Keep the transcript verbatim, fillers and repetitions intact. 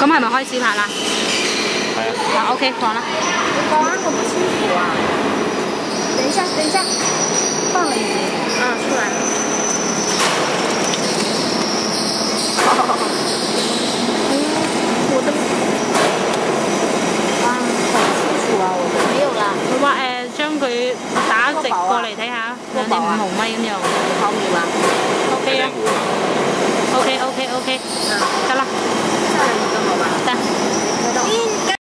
咁係咪開始拍啦？ 係啊。 啊 OK， 放啦。 你講得咁清楚啊！等一下，等一下，放了已經。 嗯，出來了。 嗯，我的啊，好清楚啊！我的沒有啦。 佢話誒將佢打直過嚟睇下，有啲五毫米咁樣。 毫米嗎 OK 啊。OK OK OK， 得啦。 再來一個好吧。 得。